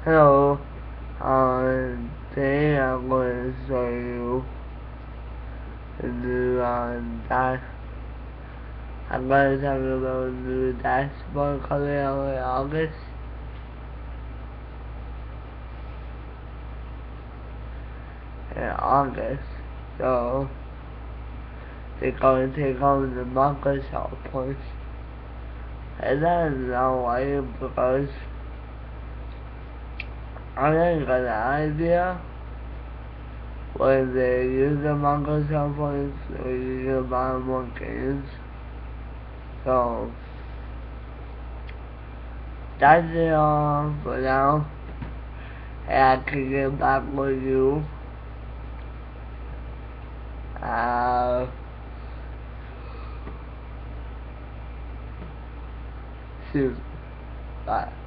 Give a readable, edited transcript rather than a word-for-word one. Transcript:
Hello, today I'm going to show you the new dash. I'm going to talk about the new dashboard coming out in August. So they're going to take over the Microsoft push. And I don't know why, because I didn't got an idea when they use the Microsoft push, so you can buy more games. So that's it all for now. And I can get back with you. Soon. Bye.